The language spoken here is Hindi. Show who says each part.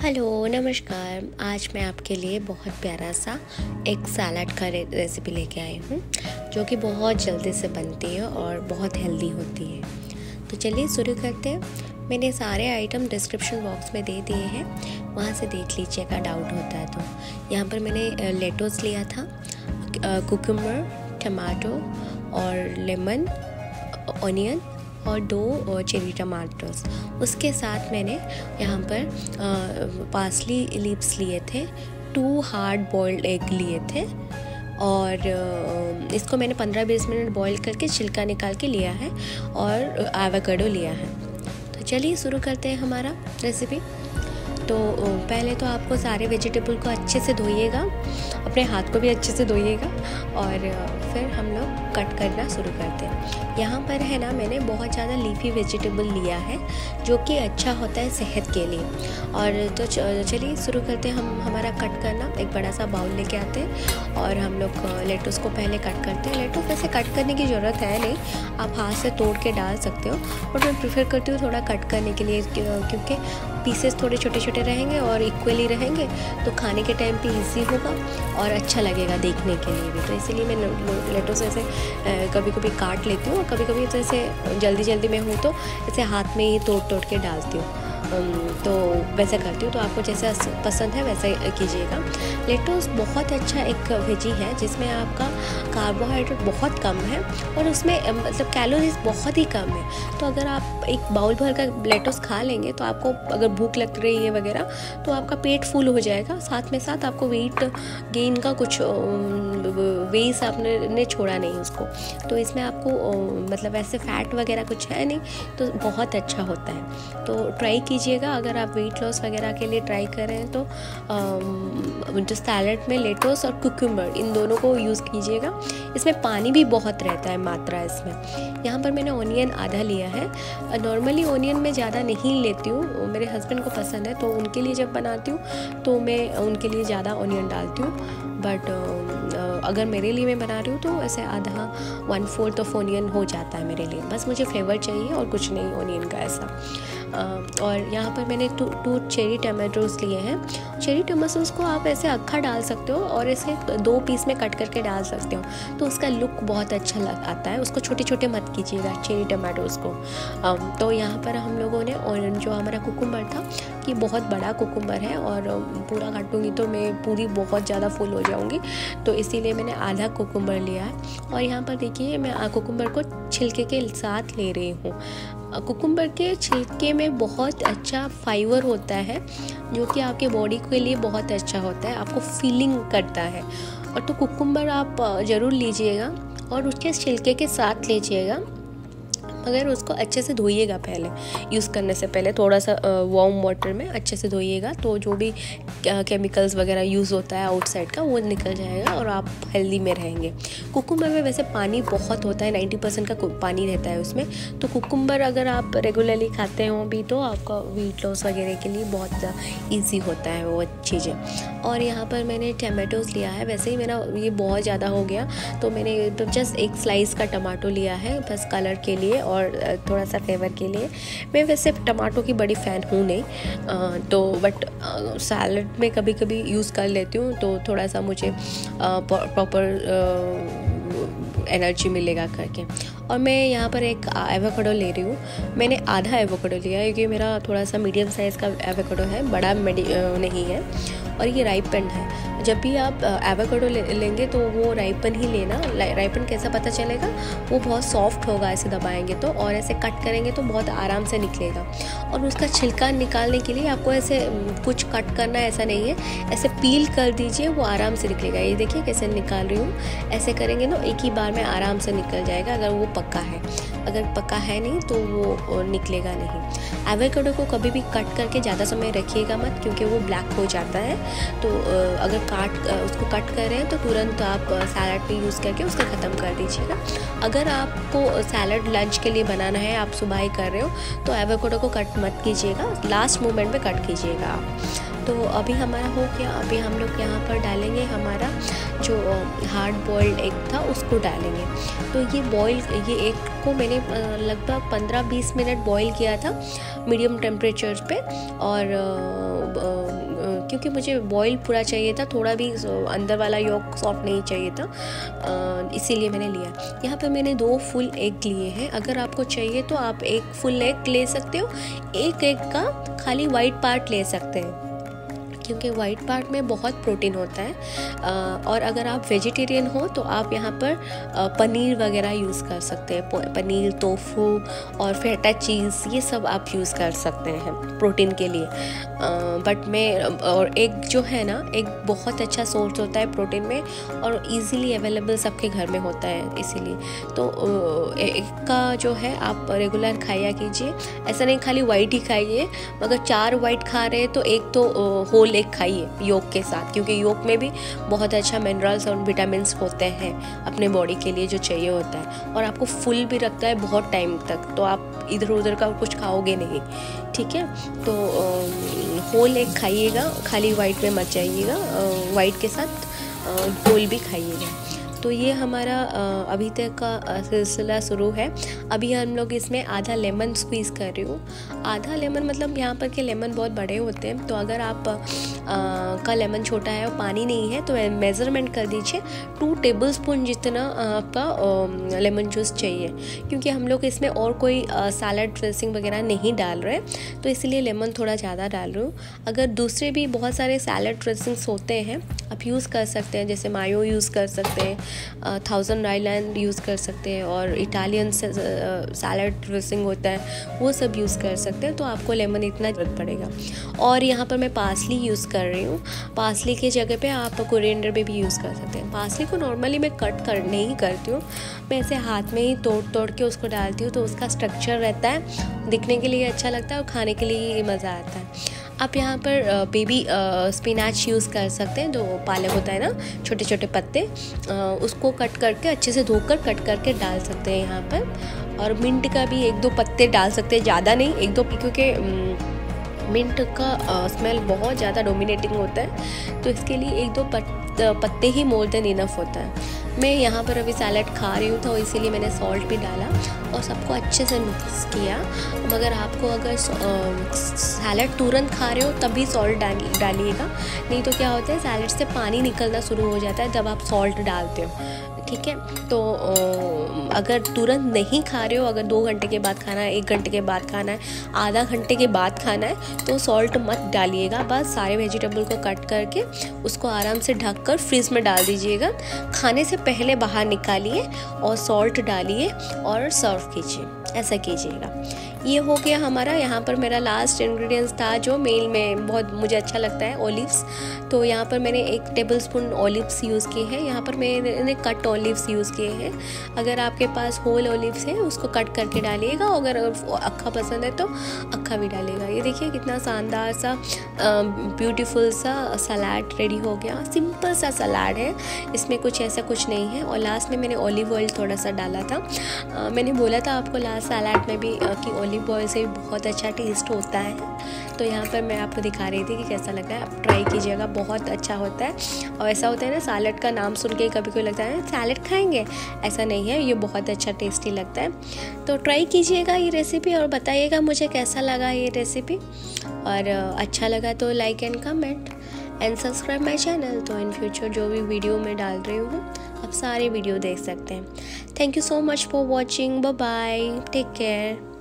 Speaker 1: हेलो नमस्कार। आज मैं आपके लिए बहुत प्यारा सा एक सलाद का रेसिपी लेके आई हूँ जो कि बहुत जल्दी से बनती है और बहुत हेल्दी होती है। तो चलिए शुरू करते हैं। मैंने सारे आइटम डिस्क्रिप्शन बॉक्स में दे दिए हैं, वहाँ से देख लीजिएगा डाउट होता है तो। यहाँ पर मैंने लेटोस लिया था, कुकुम्बर, टमाटो और लेमन, ऑनियन और 2 चेरी टमाटर्स। उसके साथ मैंने यहाँ पर पार्सली लीव्स लिए थे, 2 हार्ड बॉइल्ड एग लिए थे और इसको मैंने 15-20 मिनट बॉईल करके छिलका निकाल के लिया है और एवोकाडो लिया है। तो चलिए शुरू करते हैं हमारा रेसिपी। तो पहले तो आपको सारे वेजिटेबल को अच्छे से धोइएगा, अपने हाथ को भी अच्छे से धोइएगा और फिर हम लोग कट करना शुरू करते हैं। यहाँ पर है ना, मैंने बहुत ज़्यादा लीफी वेजिटेबल लिया है जो कि अच्छा होता है सेहत के लिए। और तो चलिए शुरू करते हैं हम हमारा कट करना। एक बड़ा सा बाउल लेके आते हैं और हम लोग लेटुस को पहले कट करते हैं। लेटुस वैसे कट करने की ज़रूरत है नहीं, आप हाथ से तोड़ के डाल सकते हो, बट मैं प्रेफर करती हूँ थोड़ा कट करने के लिए, क्योंकि पीसेस थोड़े छोटे छोटे रहेंगे और इक्वली रहेंगे तो खाने के टाइम पे इजी होगा और अच्छा लगेगा देखने के लिए भी। तो इसीलिए मैं लेटुस ऐसे कभी कभी काट लेती हूँ और कभी कभी जैसे जल्दी जल्दी में हूँ तो ऐसे हाथ में ही तोड़ के डालती हूँ। तो वैसे करती हूँ। तो आपको जैसा पसंद है वैसे कीजिएगा। लेटुस बहुत अच्छा एक वेजी है जिसमें आपका कार्बोहाइड्रेट बहुत कम है और उसमें मतलब कैलोरीज बहुत ही कम है। तो अगर आप एक बाउल भर का लेटुस खा लेंगे तो आपको अगर भूख लग रही है वगैरह तो आपका पेट फुल हो जाएगा, साथ में साथ आपको वेट गेन का कुछ वेस आपने छोड़ा नहीं उसको। तो इसमें आपको मतलब ऐसे फैट वगैरह कुछ है नहीं, तो बहुत अच्छा होता है। तो ट्राई कीजिएगा अगर आप वेट लॉस वगैरह के लिए ट्राई कर रहे हैं तो जो सैलड में लेटुस और कुकुम्बर इन दोनों को यूज़ कीजिएगा। इसमें पानी भी बहुत रहता है मात्रा इसमें। यहाँ पर मैंने ऑनियन आधा लिया है। नॉर्मली ऑनियन मैं ज़्यादा नहीं लेती हूँ, मेरे हस्बैंड को पसंद है तो उनके लिए जब बनाती हूँ तो मैं उनके लिए ज़्यादा ऑनियन डालती हूँ। बट अगर मेरे लिए मैं बना रही हूँ तो ऐसे आधा 1/4 ऑफ ऑनियन हो जाता है मेरे लिए। बस मुझे फ्लेवर चाहिए और कुछ नहीं ऑनियन का ऐसा। और यहाँ पर मैंने 2 चेरी टमाटोस लिए हैं। चेरी टमाटोस को आप ऐसे अक्खा डाल सकते हो और ऐसे 2 पीस में कट करके डाल सकते हो, तो उसका लुक बहुत अच्छा आता है। उसको छोटे छोटे मत कीजिएगा चेरी टमाटोस को। तो यहाँ पर हम लोगों ने, और जो हमारा कुकुम्बर था कि बहुत बड़ा कुकुम्बर है और पूरा काटूंगी तो मैं पूरी बहुत ज़्यादा फुल हो जाऊंगी, तो इसीलिए मैंने आधा कुकुम्बर लिया है। और यहाँ पर देखिए मैं कुकुम्बर को छिलके के साथ ले रही हूँ। कुकुम्बर के छिलके में बहुत अच्छा फाइबर होता है जो कि आपके बॉडी के लिए बहुत अच्छा होता है, आपको फीलिंग करता है। और तो कुकुम्बर आप ज़रूर लीजिएगा और उसके छिलके के साथ लीजिएगा, मगर उसको अच्छे से धोइएगा पहले, यूज़ करने से पहले थोड़ा सा वार्म वाटर में अच्छे से धोइएगा, तो जो भी केमिकल्स वगैरह यूज़ होता है आउटसाइड का वो निकल जाएगा और आप हेल्दी में रहेंगे। कुकुम्बर में वैसे पानी बहुत होता है, 90% का पानी रहता है उसमें। तो कुकुम्बर अगर आप रेगुलरली खाते हो भी तो आपका वेट लॉस वगैरह के लिए बहुत ईजी होता है वो चीज़ें। और यहाँ पर मैंने टमाटोस लिया है। वैसे ही मेरा ये बहुत ज़्यादा हो गया तो मैंने तो जस्ट 1 स्लाइस का टमाटो लिया है बस कलर के लिए और थोड़ा सा फ्लेवर के लिए। मैं वैसे टमाटो की बड़ी फ़ैन हूँ नहीं, तो बट सैलड में कभी कभी यूज़ कर लेती हूँ तो थोड़ा सा मुझे प्रॉपर एनर्जी मिलेगा करके। और मैं यहाँ पर एक एवोकाडो ले रही हूँ। मैंने आधा एवोकाडो लिया है क्योंकि मेरा थोड़ा सा मीडियम साइज़ का एवोकाडो है, बड़ा नहीं है और ये राइपन है। जब भी आप एवोकाडो लेंगे तो वो राइपन ही लेना। राइपन कैसा पता चलेगा, वो बहुत सॉफ्ट होगा ऐसे दबाएंगे तो, और ऐसे कट करेंगे तो बहुत आराम से निकलेगा। और उसका छिलका निकालने के लिए आपको ऐसे कुछ कट करना ऐसा नहीं है, ऐसे पील कर दीजिए, वो आराम से निकलेगा। ये देखिए कैसे निकाल रही हूँ, ऐसे करेंगे ना एक ही बार में आराम से निकल जाएगा अगर वो पक्का है। अगर पक्का है नहीं तो वो निकलेगा नहीं। एवोकाडो को कभी भी कट करके ज़्यादा समय रखिएगा मत, क्योंकि वो ब्लैक हो जाता है। तो अगर उसको कट कर रहे हैं तो तुरंत आप सैलड पे यूज़ करके उसका ख़त्म कर दीजिएगा। अगर आपको सैलड लंच के लिए बनाना है, आप सुबह ही कर रहे हो, तो एवोकाडो को कट मत कीजिएगा, लास्ट मोमेंट में कट कीजिएगा आप। तो अभी हमारा हो गया। अभी हम लोग यहाँ पर डालेंगे हमारा जो हार्ड बॉइल्ड एग था उसको डालेंगे। तो ये एग को मैंने लगभग 15-20 मिनट बॉईल किया था मीडियम टेम्परेचर पे, और क्योंकि मुझे बॉईल पूरा चाहिए था, थोड़ा भी अंदर वाला योक सॉफ्ट नहीं चाहिए था, इसीलिए मैंने लिया। यहाँ पर मैंने 2 फुल एग लिए हैं। अगर आपको चाहिए तो आप 1 फुल एग ले सकते हो, एक एग का खाली वाइट पार्ट ले सकते हैं, क्योंकि वाइट पार्ट में बहुत प्रोटीन होता है। और अगर आप वेजिटेरियन हो तो आप यहाँ पर पनीर वगैरह यूज़ कर सकते हैं, पनीर, टोफू और फेटा चीज़, ये सब आप यूज़ कर सकते हैं प्रोटीन के लिए। बट मैं और एग जो है ना, एग बहुत अच्छा सोर्स होता है प्रोटीन में और इजीली अवेलेबल सबके घर में होता है, इसीलिए तो एग का जो है आप रेगुलर खाया कीजिए। ऐसा नहीं खाली वाइट ही खाइए, मगर 4 वाइट खा रहे हैं तो एक तो होल एग खाइए योग के साथ, क्योंकि योग में भी बहुत अच्छा मिनरल्स और विटामिन्स होते हैं अपने बॉडी के लिए जो चाहिए होता है, और आपको फुल भी रखता है बहुत टाइम तक, तो आप इधर उधर का कुछ खाओगे नहीं, ठीक है। तो होल एग खाइएगा, खाली वाइट में मत जाइएगा, वाइट के साथ होल भी खाइएगा। तो ये हमारा अभी तक का सिलसिला शुरू है। अभी हम लोग इसमें आधा लेमन स्क्वीज़ कर रही हूँ। आधा लेमन मतलब यहाँ पर के लेमन बहुत बड़े होते हैं, तो अगर आप का लेमन छोटा है और पानी नहीं है तो मेज़रमेंट कर दीजिए 2 टेबलस्पून जितना आपका लेमन जूस चाहिए, क्योंकि हम लोग इसमें और कोई सैलड ड्रेसिंग वगैरह नहीं डाल रहे, तो इसलिए लेमन थोड़ा ज़्यादा डाल रही हूँ। अगर दूसरे भी बहुत सारे सैलड ड्रेसिंग्स होते हैं आप यूज़ कर सकते हैं, जैसे मायो यूज़ कर सकते हैं, थाउजेंड आइलैंड यूज़ कर सकते हैं, और इटालियन सैलड ड्रेसिंग होता है वो सब यूज़ कर सकते हैं, तो आपको लेमन इतना ज़रूरत पड़ेगा। और यहाँ पर मैं पार्सली यूज़ कर रही हूँ। पार्सली की जगह पे आप कोरिएंडर भी यूज़ कर सकते हैं। पार्सली को नॉर्मली मैं नहीं करती हूँ, मैं ऐसे हाथ में ही तोड़ के उसको डालती हूँ, तो उसका स्ट्रक्चर रहता है, दिखने के लिए अच्छा लगता है और खाने के लिए मज़ा आता है। आप यहाँ पर बेबी स्पिनाच यूज़ कर सकते हैं, जो पालक होता है ना, छोटे छोटे पत्ते, उसको कट करके अच्छे से धोकर कट करके डाल सकते हैं यहाँ पर। और मिंट का भी 1-2 पत्ते डाल सकते हैं, ज़्यादा नहीं, 1-2, क्योंकि मिंट का स्मेल बहुत ज़्यादा डोमिनेटिंग होता है, तो इसके लिए 1-2 पत्ते ही मोर देन इनफ होता है। मैं यहाँ पर अभी सैलड खा रही हूँ तो इसीलिए मैंने सॉल्ट भी डाला और सबको अच्छे से मिक्स किया। मगर आपको अगर सैलड तुरंत खा रहे हो तभी सॉल्ट डालिएगा, नहीं तो क्या होता है सैलड से पानी निकलना शुरू हो जाता है जब आप सॉल्ट डालते हो, ठीक है। तो अगर तुरंत नहीं खा रहे हो, अगर 2 घंटे के बाद खाना है, 1 घंटे के बाद खाना है, आधा घंटे के बाद खाना है, तो सॉल्ट मत डालिएगा। बस सारे वेजिटेबल को कट करके उसको आराम से ढककर फ्रीज में डाल दीजिएगा। खाने से पहले बाहर निकालिए और सॉल्ट डालिए और सर्व कीजिए, ऐसा कीजिएगा। ये हो गया हमारा। यहाँ पर मेरा लास्ट इंग्रेडिएंट्स था जो मेल में बहुत मुझे अच्छा लगता है, ओलिव्स। तो यहाँ पर मैंने 1 टेबलस्पून ओलिव्स यूज़ किए हैं। यहाँ पर मैंने कट ओलिव्स यूज़ किए हैं। अगर आपके पास होल ओलिव्स है उसको कट करके डालिएगा, अगर अक्खा पसंद है तो अक्खा भी डालिएगा। ये देखिए कितना शानदार सा ब्यूटीफुल सा सलाद रेडी हो गया। सिंपल सा सलाद है, इसमें कुछ ऐसा कुछ नहीं है। और लास्ट में मैंने ऑलिव ऑयल थोड़ा सा डाला था। मैंने बोला था आपको लास्ट सलाद में भी कि ऑलिव ऑयल से भी बहुत अच्छा टेस्ट होता है, तो यहाँ पर मैं आपको दिखा रही थी कि कैसा लगता है। आप ट्राई कीजिएगा, बहुत अच्छा होता है। और ऐसा होता है ना, सैलड का नाम सुन के कभी कोई लगता है सैलड खाएंगे, ऐसा नहीं है, ये बहुत अच्छा टेस्टी लगता है। तो ट्राई कीजिएगा ये रेसिपी और बताइएगा मुझे कैसा लगा ये रेसिपी। और अच्छा लगा तो like and comment and subscribe my channel, तो इन फ्यूचर जो भी वीडियो मैं डाल रही हूँ आप सारे वीडियो देख सकते हैं। Thank you so much for watching. Bye bye, take care.